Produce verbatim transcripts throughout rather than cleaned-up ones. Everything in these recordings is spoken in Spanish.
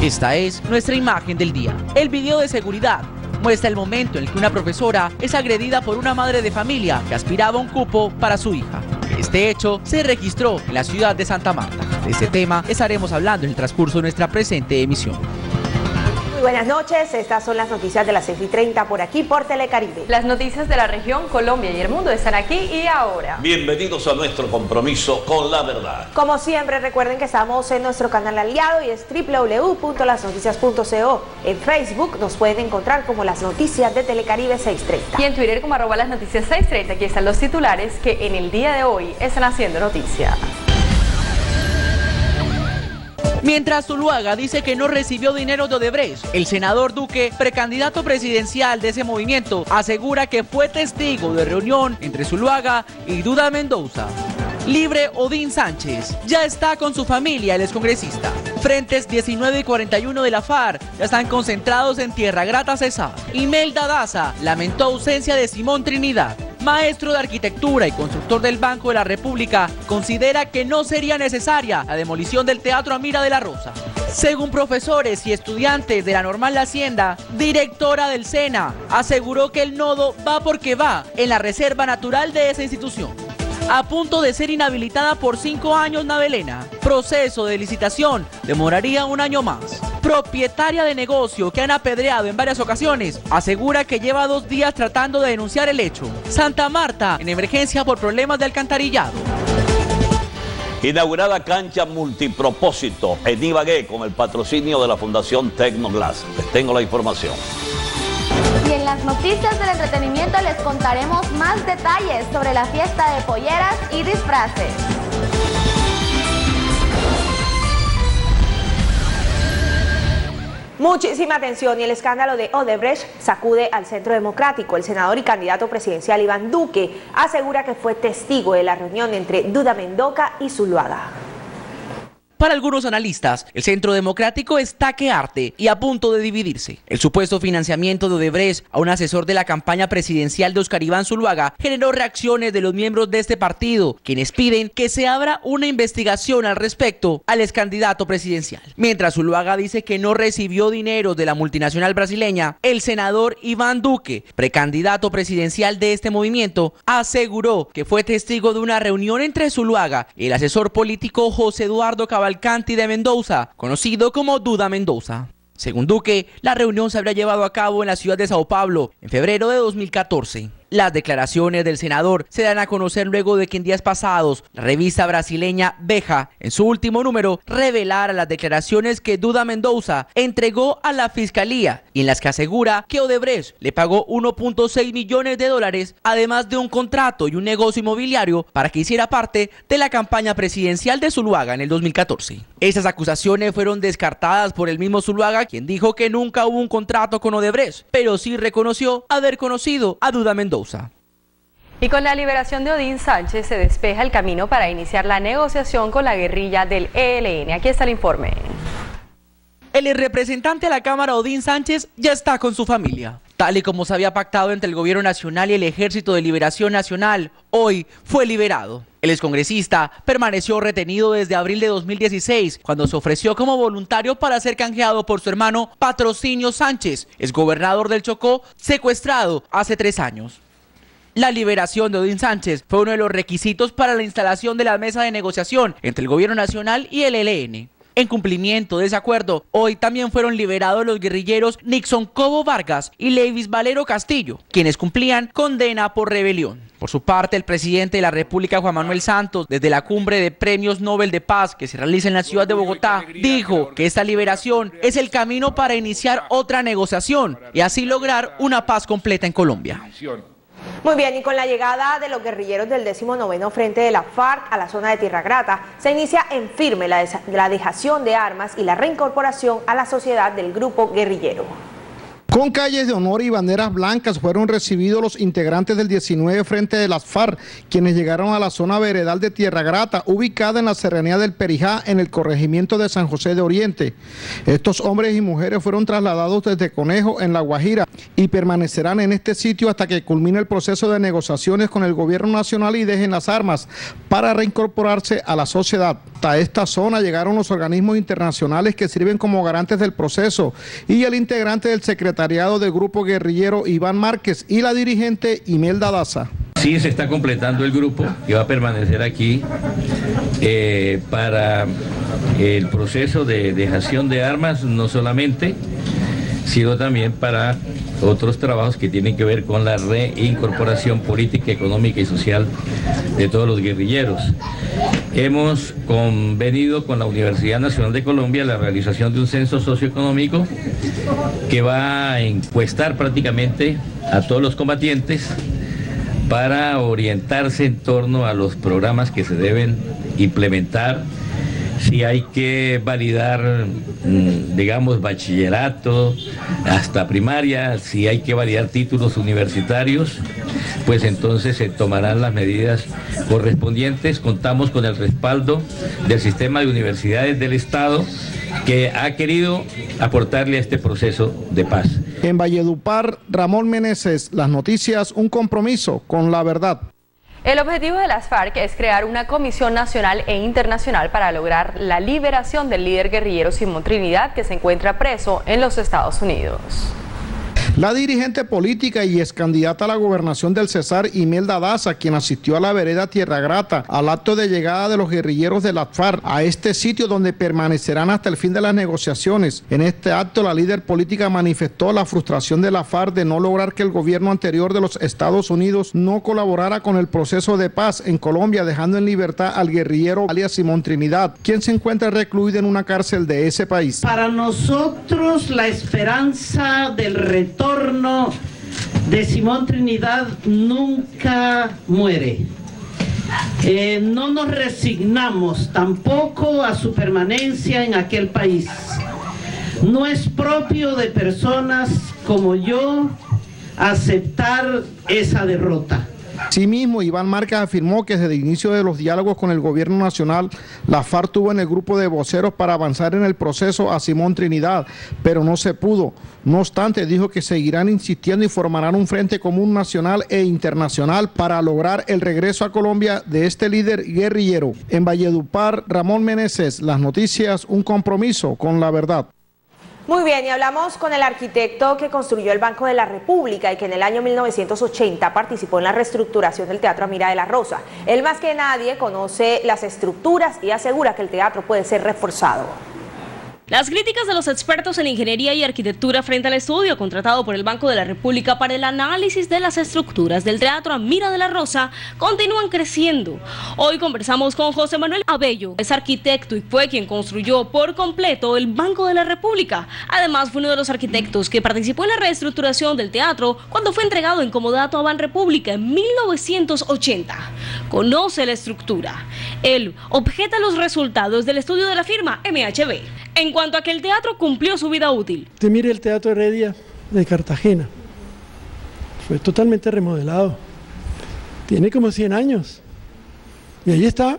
Esta es nuestra imagen del día. El video de seguridad muestra el momento en el que una profesora es agredida por una madre de familia que aspiraba a un cupo para su hija. Este hecho se registró en la ciudad de Santa Marta. De este tema estaremos hablando en el transcurso de nuestra presente emisión. Muy buenas noches, estas son las noticias de las seis y treinta por aquí por Telecaribe. Las noticias de la región, Colombia y el mundo están aquí y ahora. Bienvenidos a nuestro compromiso con la verdad. Como siempre, recuerden que estamos en nuestro canal aliado y es doble u doble u doble u punto las noticias punto co. En Facebook nos pueden encontrar como Las Noticias de Telecaribe seiscientos treinta. Y en Twitter como arroba las noticias seiscientos treinta. Aquí están los titulares que en el día de hoy están haciendo noticia. Mientras Zuluaga dice que no recibió dinero de Odebrecht, el senador Duque, precandidato presidencial de ese movimiento, asegura que fue testigo de reunión entre Zuluaga y Duda Mendoza. Libre Odín Sánchez ya está con su familia, el excongresista. Frentes diecinueve y cuarenta y uno de la FARC ya están concentrados en Tierra Grata, Cesar. Imelda Daza lamentó ausencia de Simón Trinidad. Maestro de arquitectura y constructor del Banco de la República, considera que no sería necesaria la demolición del Teatro Amira de la Rosa. Según profesores y estudiantes de la Normal La Hacienda, directora del SENA aseguró que el nodo va porque va en la reserva natural de esa institución. A punto de ser inhabilitada por cinco años Navelena. Proceso de licitación demoraría un año más. Propietaria de negocio que han apedreado en varias ocasiones, asegura que lleva dos días tratando de denunciar el hecho. Santa Marta en emergencia por problemas de alcantarillado. Inaugurada cancha multipropósito en Ibagué con el patrocinio de la Fundación Tecnoglass. Les tengo la información. Y en las noticias del entretenimiento les contaremos más detalles sobre la fiesta de polleras y disfraces. Muchísima atención, y el escándalo de Odebrecht sacude al Centro Democrático. El senador y candidato presidencial Iván Duque asegura que fue testigo de la reunión entre Duda Mendoza y Zuluaga. Para algunos analistas, el Centro Democrático está que arte y a punto de dividirse. El supuesto financiamiento de Odebrecht a un asesor de la campaña presidencial de Óscar Iván Zuluaga generó reacciones de los miembros de este partido, quienes piden que se abra una investigación al respecto al excandidato presidencial. Mientras Zuluaga dice que no recibió dinero de la multinacional brasileña, el senador Iván Duque, precandidato presidencial de este movimiento, aseguró que fue testigo de una reunión entre Zuluaga y el asesor político José Eduardo Cabalcanti de Mendoza, conocido como Duda Mendoza. Según Duque, la reunión se habría llevado a cabo en la ciudad de Sao Paulo en febrero de dos mil catorce. Las declaraciones del senador se dan a conocer luego de que en días pasados la revista brasileña Veja, en su último número, revelara las declaraciones que Duda Mendoza entregó a la fiscalía y en las que asegura que Odebrecht le pagó uno punto seis millones de dólares, además de un contrato y un negocio inmobiliario para que hiciera parte de la campaña presidencial de Zuluaga en el dos mil catorce. Estas acusaciones fueron descartadas por el mismo Zuluaga, quien dijo que nunca hubo un contrato con Odebrecht, pero sí reconoció haber conocido a Duda Mendoza. Y con la liberación de Odín Sánchez se despeja el camino para iniciar la negociación con la guerrilla del E L N. Aquí está el informe. El representante a la Cámara, Odín Sánchez, ya está con su familia. Tal y como se había pactado entre el Gobierno Nacional y el Ejército de Liberación Nacional, hoy fue liberado. El excongresista permaneció retenido desde abril de dos mil dieciséis, cuando se ofreció como voluntario para ser canjeado por su hermano Patrocinio Sánchez, exgobernador del Chocó, secuestrado hace tres años. La liberación de Odín Sánchez fue uno de los requisitos para la instalación de la mesa de negociación entre el Gobierno Nacional y el E L N. En cumplimiento de ese acuerdo, hoy también fueron liberados los guerrilleros Nixon Cobo Vargas y Levis Valero Castillo, quienes cumplían condena por rebelión. Por su parte, el presidente de la República, Juan Manuel Santos, desde la cumbre de premios Nobel de Paz que se realiza en la ciudad de Bogotá, dijo que esta liberación es el camino para iniciar otra negociación y así lograr una paz completa en Colombia. Muy bien, y con la llegada de los guerrilleros del décimo noveno Frente de la FARC a la zona de Tierra Grata, se inicia en firme la, la dejación de armas y la reincorporación a la sociedad del grupo guerrillero. Con calles de honor y banderas blancas fueron recibidos los integrantes del diecinueve Frente de las FARC, quienes llegaron a la zona veredal de Tierra Grata, ubicada en la serranía del Perijá, en el corregimiento de San José de Oriente. Estos hombres y mujeres fueron trasladados desde Conejo, en La Guajira, y permanecerán en este sitio hasta que culmine el proceso de negociaciones con el gobierno nacional y dejen las armas para reincorporarse a la sociedad. Hasta esta zona llegaron los organismos internacionales que sirven como garantes del proceso y el integrante del secretariado del grupo guerrillero Iván Márquez y la dirigente Imelda Daza. Sí, se está completando el grupo que va a permanecer aquí eh, para el proceso de dejación de armas, no solamente, sino también para otros trabajos que tienen que ver con la reincorporación política, económica y social de todos los guerrilleros. Hemos convenido con la Universidad Nacional de Colombia la realización de un censo socioeconómico que va a encuestar prácticamente a todos los combatientes para orientarse en torno a los programas que se deben implementar, si hay que validar, digamos, bachillerato hasta primaria, si hay que validar títulos universitarios, pues entonces se tomarán las medidas correspondientes. Contamos con el respaldo del sistema de universidades del Estado, que ha querido aportarle a este proceso de paz. En Valledupar, Ramón Meneses, Las Noticias, un compromiso con la verdad. El objetivo de las FARC es crear una comisión nacional e internacional para lograr la liberación del líder guerrillero Simón Trinidad, que se encuentra preso en los Estados Unidos. La dirigente política y ex candidata a la gobernación del Cesar, Imelda Daza, quien asistió a la vereda Tierra Grata al acto de llegada de los guerrilleros de las FARC a este sitio donde permanecerán hasta el fin de las negociaciones. En este acto, la líder política manifestó la frustración de la FARC de no lograr que el gobierno anterior de los Estados Unidos no colaborara con el proceso de paz en Colombia, dejando en libertad al guerrillero alias Simón Trinidad, quien se encuentra recluido en una cárcel de ese país. Para nosotros, la esperanza del retorno de Simón Trinidad nunca muere. Eh, no nos resignamos tampoco a su permanencia en aquel país. No es propio de personas como yo aceptar esa derrota. Asimismo, Iván Márquez afirmó que desde el inicio de los diálogos con el gobierno nacional, la FARC tuvo en el grupo de voceros para avanzar en el proceso a Simón Trinidad, pero no se pudo. No obstante, dijo que seguirán insistiendo y formarán un frente común nacional e internacional para lograr el regreso a Colombia de este líder guerrillero. En Valledupar, Ramón Meneses, Las Noticias, un compromiso con la verdad. Muy bien, y hablamos con el arquitecto que construyó el Banco de la República y que en el año mil novecientos ochenta participó en la reestructuración del Teatro Amira de la Rosa. Él más que nadie conoce las estructuras y asegura que el teatro puede ser reforzado. Las críticas de los expertos en ingeniería y arquitectura frente al estudio contratado por el Banco de la República para el análisis de las estructuras del Teatro Amira de la Rosa continúan creciendo. Hoy conversamos con José Manuel Abello, es arquitecto y fue quien construyó por completo el Banco de la República. Además, fue uno de los arquitectos que participó en la reestructuración del teatro cuando fue entregado en comodato a Banrepública en mil novecientos ochenta. Conoce la estructura. Él objeta los resultados del estudio de la firma M H B. En cuanto a que el teatro cumplió su vida útil. Usted mire el Teatro Heredia de Cartagena, fue totalmente remodelado, tiene como cien años, y ahí está.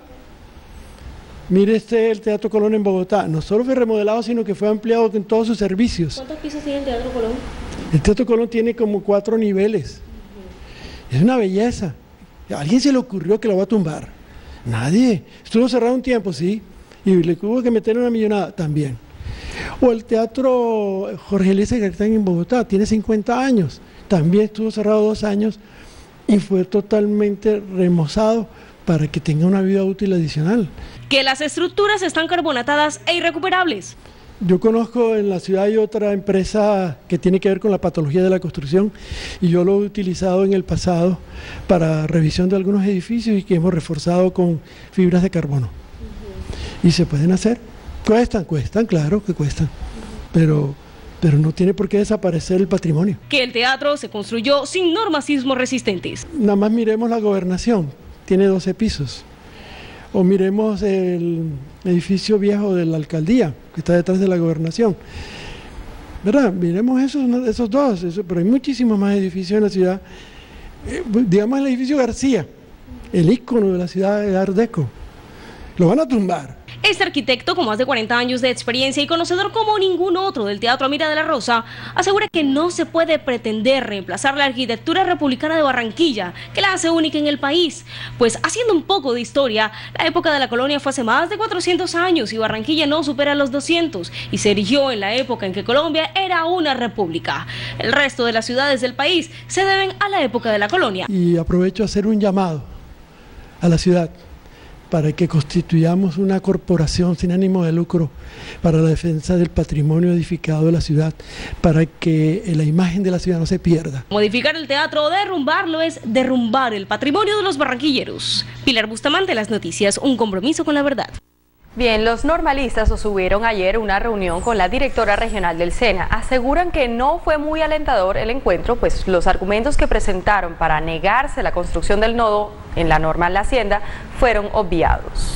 Mire este, el Teatro Colón en Bogotá, no solo fue remodelado, sino que fue ampliado en todos sus servicios. ¿Cuántos pisos tiene el Teatro Colón? El Teatro Colón tiene como cuatro niveles, es una belleza. ¿A alguien se le ocurrió que lo va a tumbar? Nadie. Estuvo cerrado un tiempo, sí, y le tuvo que meter una millonada también. O el Teatro Jorge Eliezer Gaitán en Bogotá, tiene cincuenta años, también estuvo cerrado dos años y fue totalmente remozado para que tenga una vida útil adicional. Que las estructuras están carbonatadas e irrecuperables. Yo conozco en la ciudad hay otra empresa que tiene que ver con la patología de la construcción y yo lo he utilizado en el pasado para revisión de algunos edificios y que hemos reforzado con fibras de carbono. Uh-huh. Y se pueden hacer. Cuestan, cuestan, claro que cuestan, pero, pero no tiene por qué desaparecer el patrimonio. Que el teatro se construyó sin normas sismo resistentes. Nada más miremos la gobernación, tiene doce pisos. O miremos el edificio viejo de la alcaldía, que está detrás de la gobernación. ¿verdad? Miremos esos, esos dos, eso, pero hay muchísimos más edificios en la ciudad. Eh, digamos el edificio García, el ícono de la ciudad de Art Deco. Lo van a tumbar. Este arquitecto, con más de cuarenta años de experiencia y conocedor como ningún otro del Teatro Amira de la Rosa, asegura que no se puede pretender reemplazar la arquitectura republicana de Barranquilla, que la hace única en el país. Pues haciendo un poco de historia, la época de la colonia fue hace más de cuatrocientos años y Barranquilla no supera los doscientos y se erigió en la época en que Colombia era una república. El resto de las ciudades del país se deben a la época de la colonia. Y aprovecho a hacer un llamado a la ciudad para que constituyamos una corporación sin ánimo de lucro para la defensa del patrimonio edificado de la ciudad, para que la imagen de la ciudad no se pierda. Modificar el teatro o derrumbarlo es derrumbar el patrimonio de los barranquilleros. Pilar Bustamante, Las Noticias, un compromiso con la verdad. Bien, los normalistas sostuvieron ayer una reunión con la directora regional del SENA. Aseguran que no fue muy alentador el encuentro, pues los argumentos que presentaron para negarse la construcción del nodo en la normal La Hacienda fueron obviados.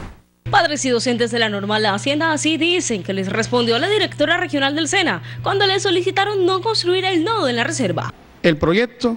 Padres y docentes de la normal La Hacienda así dicen que les respondió la directora regional del SENA cuando le solicitaron no construir el nodo en la reserva. El proyecto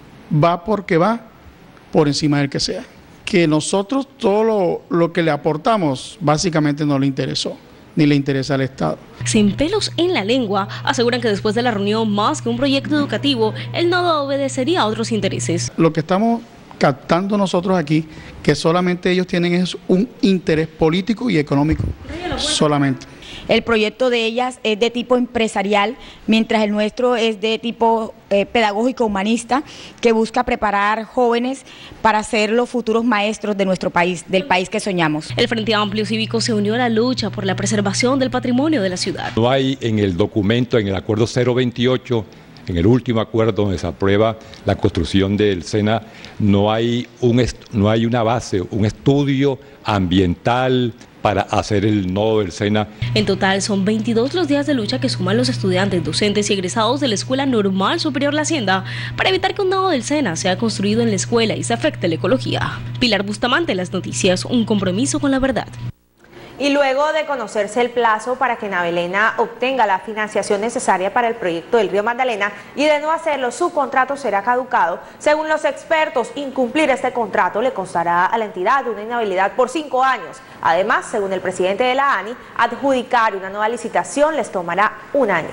va porque va por encima del que sea. Que nosotros todo lo, lo que le aportamos básicamente no le interesó, ni le interesa al Estado. Sin pelos en la lengua, aseguran que después de la reunión, más que un proyecto educativo, el nodo obedecería a otros intereses. Lo que estamos captando nosotros aquí, que solamente ellos tienen es un interés político y económico, solamente. El proyecto de ellas es de tipo empresarial, mientras el nuestro es de tipo eh, pedagógico humanista, que busca preparar jóvenes para ser los futuros maestros de nuestro país, del país que soñamos. El Frente Amplio Cívico se unió a la lucha por la preservación del patrimonio de la ciudad. No hay en el documento, en el acuerdo cero veintiocho, en el último acuerdo donde se aprueba la construcción del SENA, no hay, un, no hay una base, un estudio ambiental para hacer el nodo del SENA. En total son veintidós los días de lucha que suman los estudiantes, docentes y egresados de la Escuela Normal Superior La Hacienda para evitar que un nodo del SENA sea construido en la escuela y se afecte la ecología. Pilar Bustamante, Las Noticias, un compromiso con la verdad. Y luego de conocerse el plazo para que Navelena obtenga la financiación necesaria para el proyecto del Río Magdalena y de no hacerlo, su contrato será caducado. Según los expertos, incumplir este contrato le costará a la entidad una inhabilidad por cinco años. Además, según el presidente de la ANI, adjudicar una nueva licitación les tomará un año.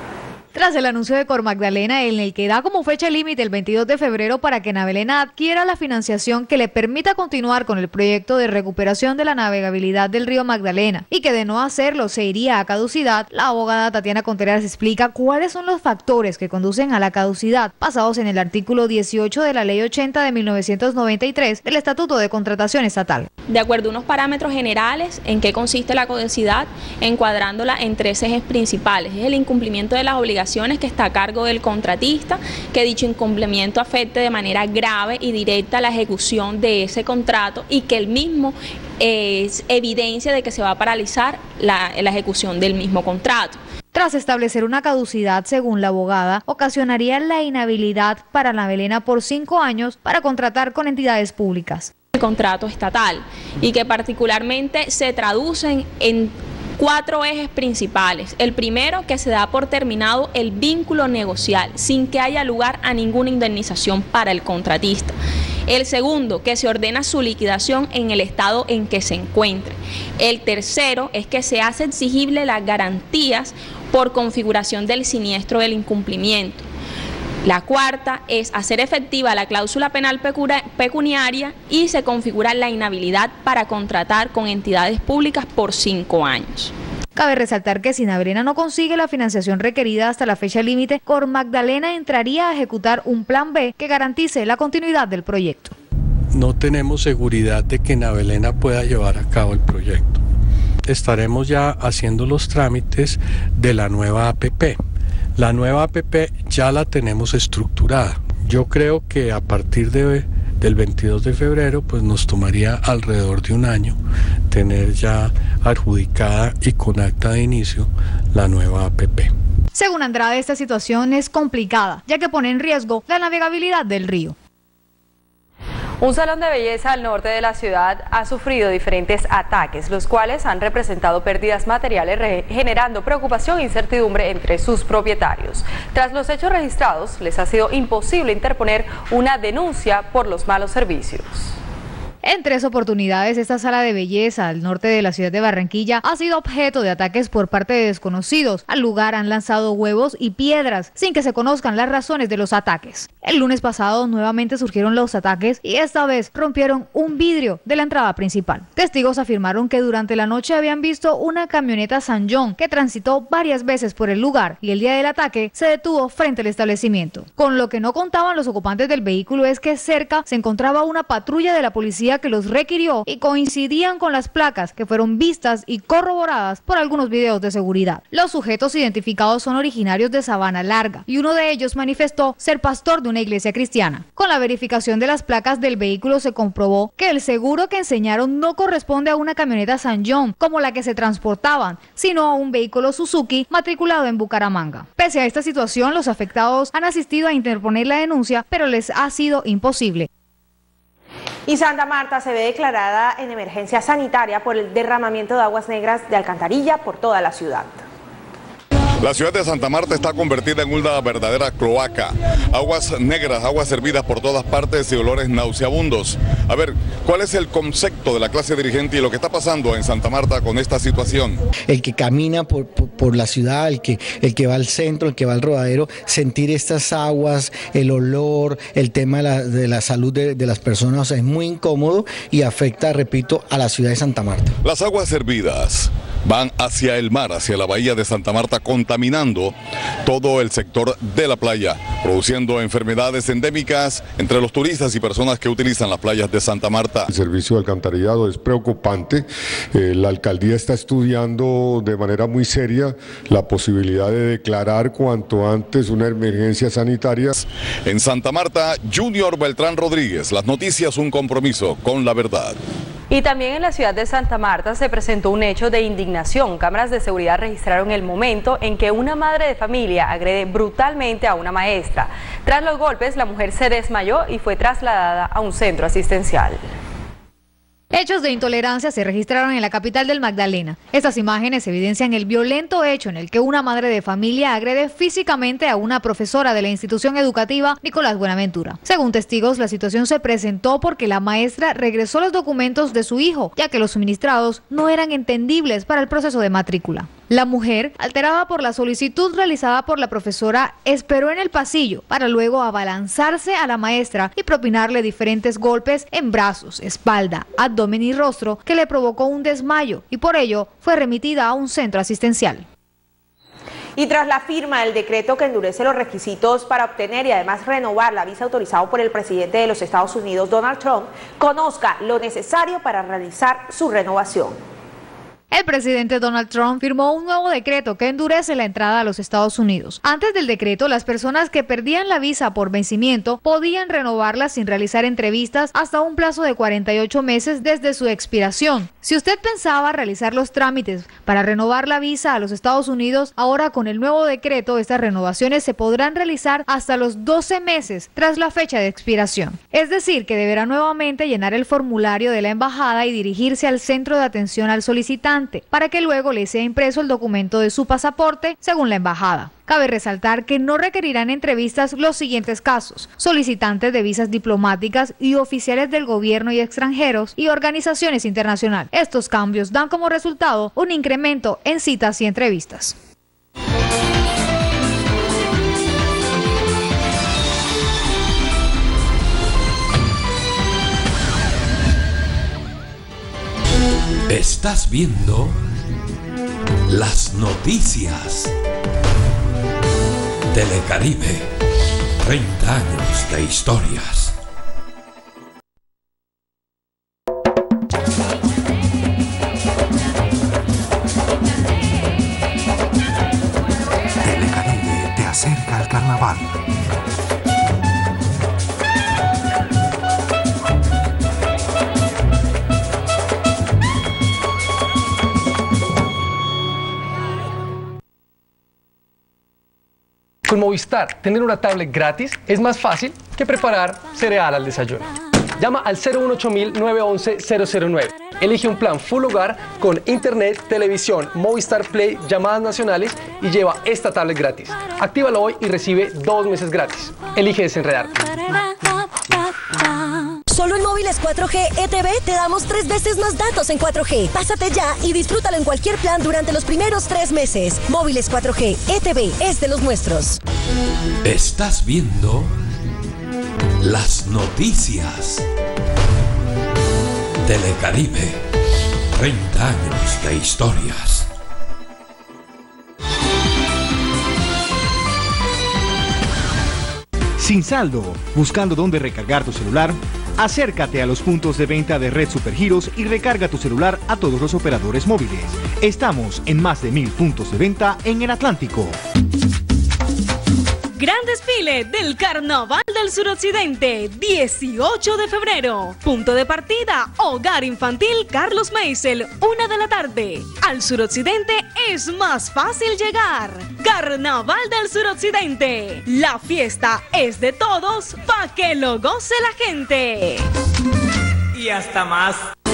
Tras el anuncio de Cor Magdalena, en el que da como fecha límite el veintidós de febrero para que Navelena adquiera la financiación que le permita continuar con el proyecto de recuperación de la navegabilidad del río Magdalena y que de no hacerlo se iría a caducidad, la abogada Tatiana Contreras explica cuáles son los factores que conducen a la caducidad, basados en el artículo dieciocho de la Ley ochenta de mil novecientos noventa y tres del Estatuto de Contratación Estatal. De acuerdo a unos parámetros generales, ¿en qué consiste la caducidad? Encuadrándola en tres ejes principales. Es el incumplimiento de las obligaciones que está a cargo del contratista, que dicho incumplimiento afecte de manera grave y directa la ejecución de ese contrato y que el mismo es evidencia de que se va a paralizar la, la ejecución del mismo contrato. Tras establecer una caducidad, según la abogada, ocasionaría la inhabilidad para Navelena por cinco años para contratar con entidades públicas. El contrato estatal y que particularmente se traducen en cuatro ejes principales. El primero, que se da por terminado el vínculo negocial sin que haya lugar a ninguna indemnización para el contratista. El segundo, que se ordena su liquidación en el estado en que se encuentre. El tercero es que se hace exigible las garantías por configuración del siniestro del incumplimiento. La cuarta es hacer efectiva la cláusula penal pecuniaria y se configura la inhabilidad para contratar con entidades públicas por cinco años. Cabe resaltar que si Navelena no consigue la financiación requerida hasta la fecha límite, Cor Magdalena entraría a ejecutar un plan B que garantice la continuidad del proyecto. No tenemos seguridad de que Navelena pueda llevar a cabo el proyecto. Estaremos ya haciendo los trámites de la nueva A P P. La nueva A P P ya la tenemos estructurada. Yo creo que a partir de, del veintidós de febrero pues nos tomaría alrededor de un año tener ya adjudicada y con acta de inicio la nueva A P P. Según Andrade, esta situación es complicada, ya que pone en riesgo la navegabilidad del río. Un salón de belleza al norte de la ciudad ha sufrido diferentes ataques, los cuales han representado pérdidas materiales, generando preocupación e incertidumbre entre sus propietarios. Tras los hechos registrados, les ha sido imposible interponer una denuncia por los malos servicios. En tres oportunidades, esta sala de belleza al norte de la ciudad de Barranquilla ha sido objeto de ataques por parte de desconocidos. Al lugar han lanzado huevos y piedras sin que se conozcan las razones de los ataques. El lunes pasado nuevamente surgieron los ataques y esta vez rompieron un vidrio de la entrada principal. Testigos afirmaron que durante la noche habían visto una camioneta San John que transitó varias veces por el lugar y el día del ataque se detuvo frente al establecimiento. Con lo que no contaban los ocupantes del vehículo es que cerca se encontraba una patrulla de la policía que los requirió y coincidían con las placas que fueron vistas y corroboradas por algunos videos de seguridad. Los sujetos identificados son originarios de Sabana Larga y uno de ellos manifestó ser pastor de una iglesia cristiana. Con la verificación de las placas del vehículo se comprobó que el seguro que enseñaron no corresponde a una camioneta San John como la que se transportaban, sino a un vehículo Suzuki matriculado en Bucaramanga. Pese a esta situación, los afectados han asistido a interponer la denuncia, pero les ha sido imposible. Y Santa Marta se ve declarada en emergencia sanitaria por el derramamiento de aguas negras de alcantarilla por toda la ciudad. La ciudad de Santa Marta está convertida en una verdadera cloaca. Aguas negras, aguas servidas por todas partes y olores nauseabundos. A ver, ¿cuál es el concepto de la clase dirigente y lo que está pasando en Santa Marta con esta situación? El que camina por, por, por la ciudad, el que, el que va al centro, el que va al rodadero, sentir estas aguas, el olor, el tema de la, de la salud de, de las personas, o sea, es muy incómodo y afecta, repito, a la ciudad de Santa Marta. Las aguas servidas van hacia el mar, hacia la bahía de Santa Marta, contaminando todo el sector de la playa, produciendo enfermedades endémicas entre los turistas y personas que utilizan las playas de Santa Marta. El servicio de alcantarillado es preocupante. Eh, la alcaldía está estudiando de manera muy seria la posibilidad de declarar cuanto antes una emergencia sanitaria. En Santa Marta, Junior Beltrán Rodríguez, las noticias, un compromiso con la verdad. Y también en la ciudad de Santa Marta se presentó un hecho de indignación. Cámaras de seguridad registraron el momento en que una madre de familia agrede brutalmente a una maestra. Tras los golpes, la mujer se desmayó y fue trasladada a un centro asistencial. Hechos de intolerancia se registraron en la capital del Magdalena. Estas imágenes evidencian el violento hecho en el que una madre de familia agrede físicamente a una profesora de la institución educativa Nicolás Buenaventura. Según testigos, la situación se presentó porque la maestra regresó los documentos de su hijo, ya que los suministrados no eran entendibles para el proceso de matrícula. La mujer, alterada por la solicitud realizada por la profesora, esperó en el pasillo para luego abalanzarse a la maestra y propinarle diferentes golpes en brazos, espalda, abdomen y rostro que le provocó un desmayo y por ello fue remitida a un centro asistencial. Y tras la firma del decreto que endurece los requisitos para obtener y además renovar la visa autorizado por el presidente de los Estados Unidos, Donald Trump, conozca lo necesario para realizar su renovación. El presidente Donald Trump firmó un nuevo decreto que endurece la entrada a los Estados Unidos. Antes del decreto, las personas que perdían la visa por vencimiento podían renovarla sin realizar entrevistas hasta un plazo de cuarenta y ocho meses desde su expiración. Si usted pensaba realizar los trámites para renovar la visa a los Estados Unidos, ahora con el nuevo decreto estas renovaciones se podrán realizar hasta los doce meses tras la fecha de expiración. Es decir, que deberá nuevamente llenar el formulario de la embajada y dirigirse al centro de atención al solicitante para que luego le sea impreso el documento de su pasaporte según la embajada. Cabe resaltar que no requerirán entrevistas los siguientes casos: solicitantes de visas diplomáticas y oficiales del gobierno y extranjeros y organizaciones internacionales. Estos cambios dan como resultado un incremento en citas y entrevistas. Estás viendo las noticias. Telecaribe, treinta años de historias. Telecaribe te acerca al carnaval. Con Movistar, tener una tablet gratis es más fácil que preparar cereal al desayuno. Llama al cero uno ocho mil, nueve once, cero cero nueve. Elige un plan full hogar con internet, televisión, Movistar Play, llamadas nacionales y lleva esta tablet gratis. Actívalo hoy y recibe dos meses gratis. Elige desenredarte. Solo en móviles cuatro G E T V te damos tres veces más datos en cuatro G. Pásate ya y disfrútalo en cualquier plan durante los primeros tres meses. Móviles cuatro G E T V es de los nuestros. Estás viendo las noticias. Telecaribe, treinta años de historias. Sin saldo, buscando dónde recargar tu celular, acércate a los puntos de venta de Red Supergiros y recarga tu celular a todos los operadores móviles. Estamos en más de mil puntos de venta en el Atlántico. Gran desfile del Carnaval del Suroccidente, dieciocho de febrero. Punto de partida, Hogar Infantil Carlos Meisel, una de la tarde. Al Suroccidente es más fácil llegar. Carnaval del Suroccidente. La fiesta es de todos, pa' que lo goce la gente. Y hasta más.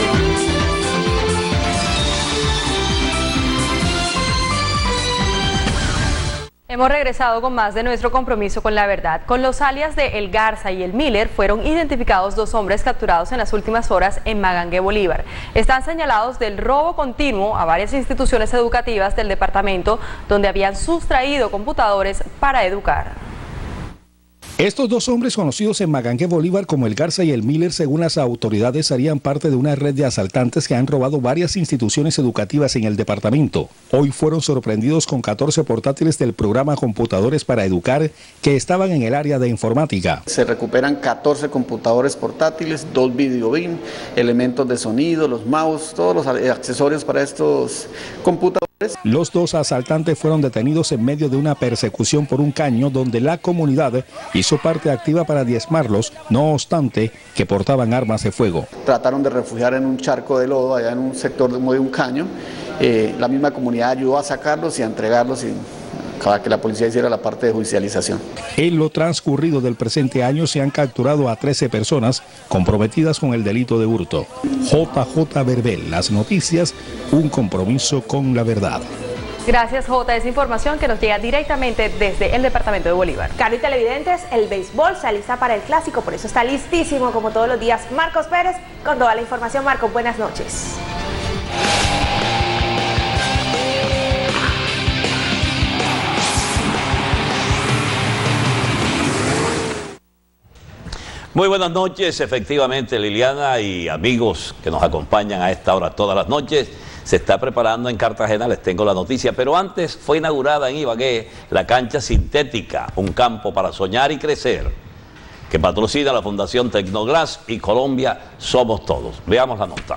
Hemos regresado con más de nuestro compromiso con la verdad. Con los alias de El Garza y El Miller fueron identificados dos hombres capturados en las últimas horas en Magangué, Bolívar. Están señalados del robo continuo a varias instituciones educativas del departamento donde habían sustraído computadores para educar. Estos dos hombres, conocidos en Magangué, Bolívar como El Garza y El Miller, según las autoridades, harían parte de una red de asaltantes que han robado varias instituciones educativas en el departamento. Hoy fueron sorprendidos con catorce portátiles del programa Computadores para Educar que estaban en el área de informática. Se recuperan catorce computadores portátiles, dos videobin, elementos de sonido, los mouse, todos los accesorios para estos computadores. Los dos asaltantes fueron detenidos en medio de una persecución por un caño donde la comunidad hizo parte activa para diezmarlos, no obstante que portaban armas de fuego. Trataron de refugiar en un charco de lodo allá en un sector de un caño. Eh, la misma comunidad ayudó a sacarlos y a entregarlos y para que la policía hiciera la parte de judicialización. En lo transcurrido del presente año se han capturado a trece personas comprometidas con el delito de hurto. J J Verbel, las noticias, un compromiso con la verdad. Gracias, J. Esa información que nos llega directamente desde el departamento de Bolívar. Caro y televidentes, el béisbol se alista para el clásico, por eso está listísimo como todos los días Marcos Pérez con toda la información. Marcos, buenas noches. Muy buenas noches, efectivamente, Liliana y amigos que nos acompañan a esta hora todas las noches. Se está preparando en Cartagena, les tengo la noticia, pero antes fue inaugurada en Ibagué la cancha sintética, un campo para soñar y crecer, que patrocina la Fundación Tecnoglass y Colombia Somos Todos. Veamos la nota.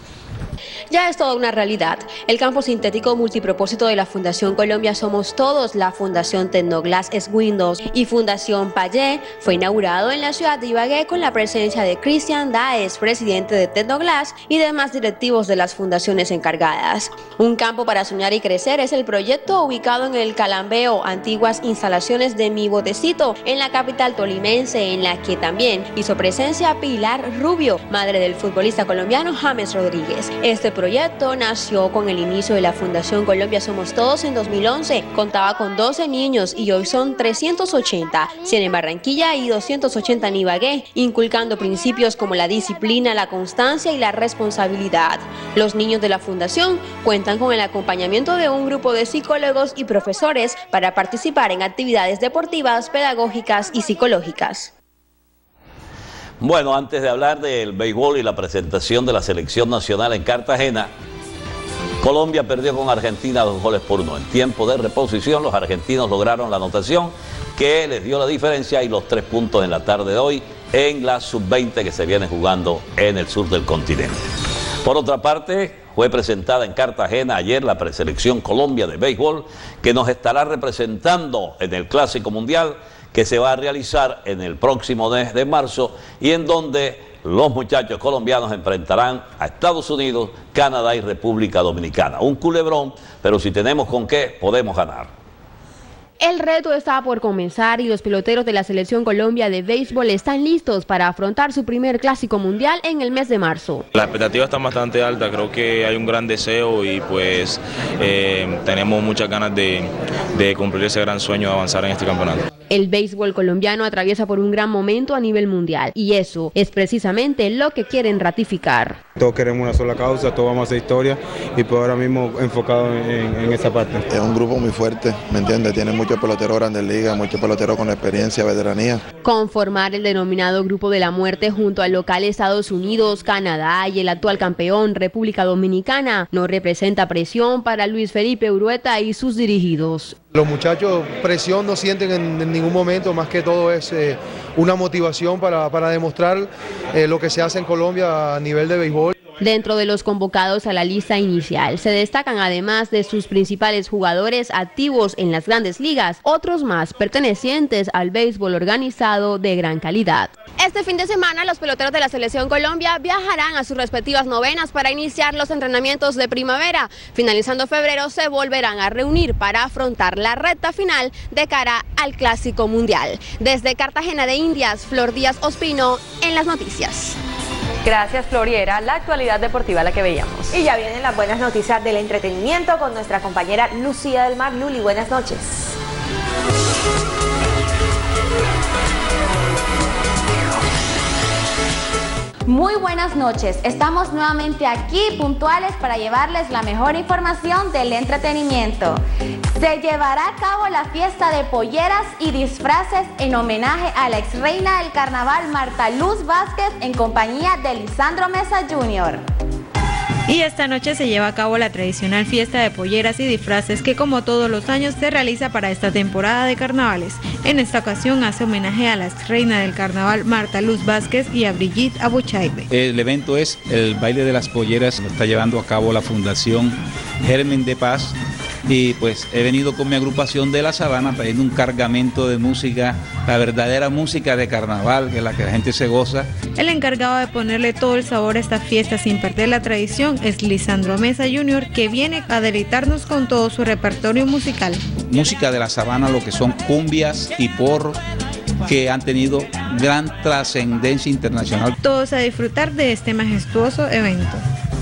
Ya es toda una realidad. El campo sintético multipropósito de la Fundación Colombia Somos Todos, la Fundación Tecnoglass es Windows y Fundación Payé fue inaugurado en la ciudad de Ibagué con la presencia de Cristian Daes, presidente de Tecnoglass, y demás directivos de las fundaciones encargadas. Un campo para soñar y crecer es el proyecto ubicado en el Calambeo, antiguas instalaciones de Mi Botecito, en la capital tolimense, en la que también hizo presencia Pilar Rubio, madre del futbolista colombiano James Rodríguez. Este proyecto nació con el inicio de la Fundación Colombia Somos Todos en dos mil once. Contaba con doce niños y hoy son trescientos ochenta, cien en Barranquilla y doscientos ochenta en Ibagué, inculcando principios como la disciplina, la constancia y la responsabilidad. Los niños de la Fundación cuentan con el acompañamiento de un grupo de psicólogos y profesores para participar en actividades deportivas, pedagógicas y psicológicas. Bueno, antes de hablar del béisbol y la presentación de la selección nacional en Cartagena, Colombia perdió con Argentina dos goles por uno. En tiempo de reposición, los argentinos lograron la anotación que les dio la diferencia y los tres puntos en la tarde de hoy en la sub veinte que se viene jugando en el sur del continente. Por otra parte, fue presentada en Cartagena ayer la preselección Colombia de béisbol que nos estará representando en el Clásico Mundial que se va a realizar en el próximo mes de marzo y en donde los muchachos colombianos enfrentarán a Estados Unidos, Canadá y República Dominicana. Un culebrón, pero si tenemos con qué, podemos ganar. El reto está por comenzar y los peloteros de la Selección Colombia de béisbol están listos para afrontar su primer clásico mundial en el mes de marzo. La expectativa está bastante alta, creo que hay un gran deseo y pues eh, tenemos muchas ganas de, de cumplir ese gran sueño de avanzar en este campeonato. El béisbol colombiano atraviesa por un gran momento a nivel mundial y eso es precisamente lo que quieren ratificar. Todos queremos una sola causa, todos vamos a hacer historia y pues ahora mismo enfocado en, en esa parte. Es un grupo muy fuerte, ¿me entiendes? Tiene muchos peloteros grandes ligas, muchos peloteros con experiencia, veteranía. Conformar el denominado Grupo de la Muerte junto al local Estados Unidos, Canadá y el actual campeón República Dominicana no representa presión para Luis Felipe Urueta y sus dirigidos. Los muchachos presión no sienten en, en ningún momento, más que todo es eh, una motivación para, para demostrar eh, lo que se hace en Colombia a nivel de béisbol. Dentro de los convocados a la lista inicial se destacan, además de sus principales jugadores activos en las grandes ligas, otros más pertenecientes al béisbol organizado de gran calidad. Este fin de semana los peloteros de la Selección Colombia viajarán a sus respectivas novenas para iniciar los entrenamientos de primavera. Finalizando febrero se volverán a reunir para afrontar la recta final de cara al Clásico Mundial. Desde Cartagena de Indias, Flor Díaz Ospino en las noticias. Gracias, Floriera. La actualidad deportiva la que veíamos. Y ya vienen las buenas noticias del entretenimiento con nuestra compañera Lucía del Mar. Luli, buenas noches. Muy buenas noches, estamos nuevamente aquí puntuales para llevarles la mejor información del entretenimiento. Se llevará a cabo la fiesta de polleras y disfraces en homenaje a la ex reina del carnaval Marta Luz Vázquez en compañía de Lisandro Mesa junior Y esta noche se lleva a cabo la tradicional fiesta de polleras y disfraces que, como todos los años, se realiza para esta temporada de carnavales. En esta ocasión hace homenaje a la ex reina del carnaval Marta Luz Vázquez y a Brigitte Abuchaibe. El evento es el baile de las polleras, lo está llevando a cabo la Fundación Germen de Paz. Y pues he venido con mi agrupación de La Sabana trayendo un cargamento de música, la verdadera música de carnaval, que es la que la gente se goza. El encargado de ponerle todo el sabor a esta fiesta sin perder la tradición es Lisandro Mesa junior, que viene a deleitarnos con todo su repertorio musical. Música de La Sabana, lo que son cumbias y porro, que han tenido gran trascendencia internacional. Todos a disfrutar de este majestuoso evento.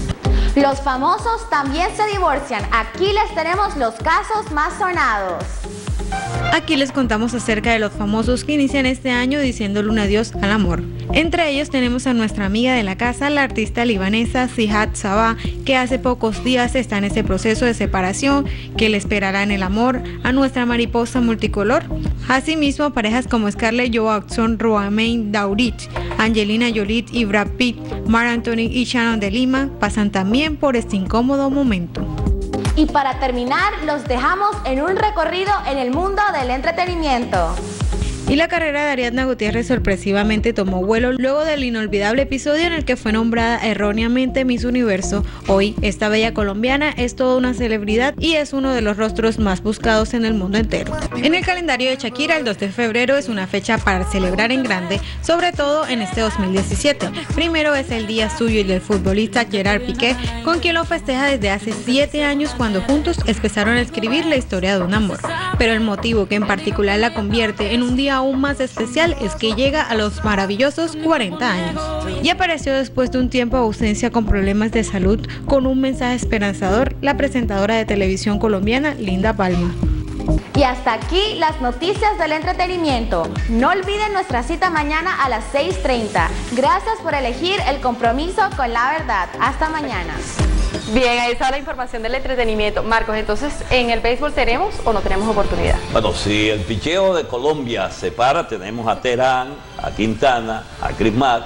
Los famosos también se divorcian. Aquí les tenemos los casos más sonados. Aquí les contamos acerca de los famosos que inician este año diciéndole un adiós al amor. Entre ellos tenemos a nuestra amiga de la casa, la artista libanesa Zihat Sabah, que hace pocos días está en ese proceso de separación, que le esperará en el amor a nuestra mariposa multicolor. Asimismo, parejas como Scarlett Johansson, Romain Daurit, Angelina Jolie y Brad Pitt, Marc Anthony y Shannon de Lima pasan también por este incómodo momento. Y para terminar, los dejamos en un recorrido en el mundo del entretenimiento. Y la carrera de Ariadna Gutiérrez sorpresivamente tomó vuelo luego del inolvidable episodio en el que fue nombrada erróneamente Miss Universo. Hoy, esta bella colombiana es toda una celebridad y es uno de los rostros más buscados en el mundo entero. En el calendario de Shakira, el dos de febrero es una fecha para celebrar en grande, sobre todo en este dos mil diecisiete. Primero es el día suyo y del futbolista Gerard Piqué, con quien lo festeja desde hace siete años cuando juntos empezaron a escribir la historia de un amor. Pero el motivo que en particular la convierte en un día aún más especial es que llega a los maravillosos cuarenta años. Y apareció después de un tiempo de ausencia con problemas de salud, con un mensaje esperanzador, la presentadora de televisión colombiana Linda Palma. Y hasta aquí las noticias del entretenimiento. No olviden nuestra cita mañana a las seis treinta. Gracias por elegir el compromiso con la verdad. Hasta mañana. Bien, ahí está la información del entretenimiento. Marcos, entonces, ¿en el béisbol tenemos o no tenemos oportunidad? Bueno, si el picheo de Colombia se para, tenemos a Terán, a Quintana, a Chris Mack,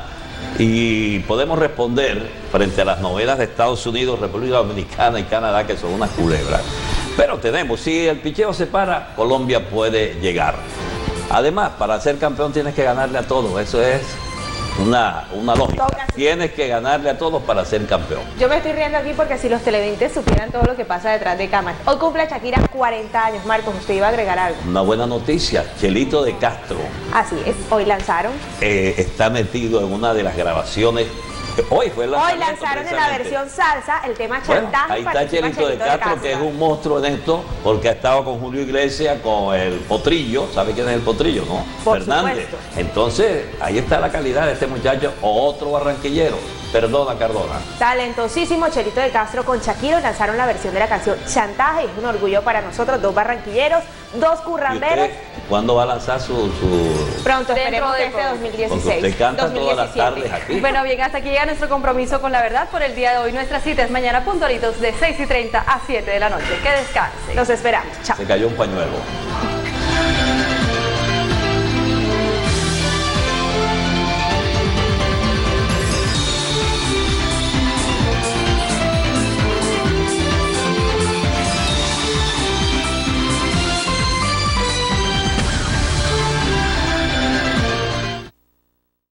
y podemos responder frente a las novelas de Estados Unidos, República Dominicana y Canadá, que son unas culebras. Pero tenemos, si el picheo se para, Colombia puede llegar. Además, para ser campeón tienes que ganarle a todos, eso es una, una lógica. Tienes que ganarle a todos para ser campeón. Yo me estoy riendo aquí porque si los televidentes supieran todo lo que pasa detrás de cámaras. Hoy cumple Shakira cuarenta años. Marcos, usted iba a agregar algo. Una buena noticia, Chelito de Castro. Así es, hoy lanzaron. Eh, está metido en una de las grabaciones Hoy fue el Hoy lanzaron en la versión salsa el tema Bueno, Chantaje. ahí está Chelito de Castro, que es un monstruo en esto, porque ha estado con Julio Iglesias, con el Potrillo. ¿Sabe quién es el Potrillo, no? Por Fernández. supuesto. Entonces, ahí está la calidad de este muchacho, otro barranquillero. Perdona, Cardona. Talentosísimo Chelito de Castro con Shakiro lanzaron la versión de la canción Chantaje. Es un orgullo para nosotros, dos barranquilleros, dos ¿Y curramberos. usted cuándo va a lanzar su...? su... Pronto, esperemos que de este poco. dos mil Porque dieciséis. usted canta dos mil todas las diecisiete. tardes aquí. Bueno, bien, hasta aquí llega nuestro compromiso con la verdad por el día de hoy. Nuestra cita es mañana puntualitos de seis y treinta a siete de la noche. Que descanse. Los esperamos. Chao. Se cayó un pañuelo.